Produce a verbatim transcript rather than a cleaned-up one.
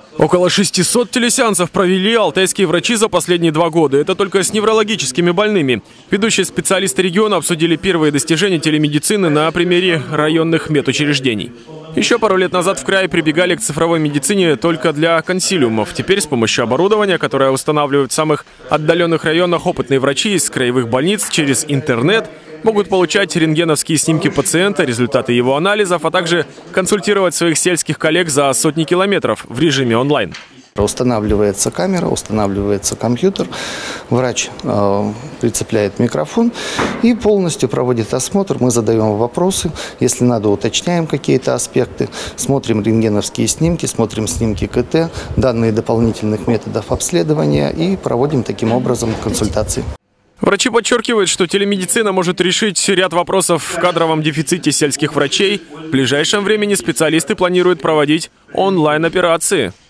Около шестисот телесеансов провели алтайские врачи за последние два года. Это только с неврологическими больными. Ведущие специалисты региона обсудили первые достижения телемедицины на примере районных медучреждений. Еще пару лет назад в крае прибегали к цифровой медицине только для консилиумов. Теперь с помощью оборудования, которое устанавливают в самых отдаленных районах, опытные врачи из краевых больниц через интернет могут получать рентгеновские снимки пациента, результаты его анализов, а также консультировать своих сельских коллег за сотни километров в режиме онлайн. Устанавливается камера, устанавливается компьютер, врач э, прицепляет микрофон и полностью проводит осмотр. Мы задаем вопросы, если надо, уточняем какие-то аспекты, смотрим рентгеновские снимки, смотрим снимки КТ, данные дополнительных методов обследования и проводим таким образом консультации. Врачи подчеркивают, что телемедицина может решить ряд вопросов в кадровом дефиците сельских врачей. В ближайшем времени специалисты планируют проводить онлайн-операции.